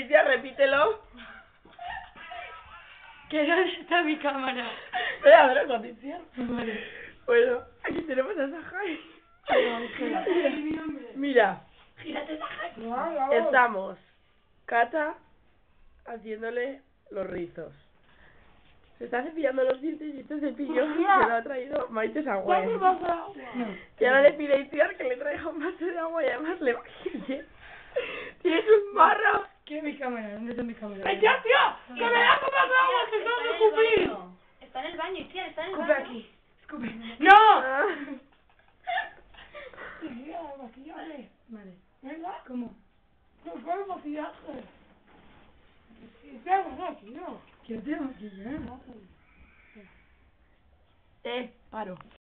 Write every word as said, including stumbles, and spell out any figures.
Alicia, repítelo. ¿Que dónde está mi cámara? Espera, a ver, condición. Vale. Bueno, aquí tenemos a Sahai. Mira, Mira, gírate, Sahai. estamos Cata haciéndole los rizos. Se está cepillando los dientes y este cepillo se lo ha traído Maite Sagüe. No. Y ahora le pide a Itziar que le traiga un vaso de agua y además le maquille. Tienes un barro. ¿Qué es mi cámara? ¿Dónde está mi cámara? ¡Ay, ya, tío! ¡Que me da un vaso de agua! ¡Que tengo que escupir! Está en el baño, tía, está en el Escupe baño. aquí. Escupe. ¡No! Ah. Tía, maquillaje. Vale. ¿Venga? ¿Cómo? No fue maquillaje. ¿Qué hago aquí, no? ¿Qué te maquillar? Eh, paro.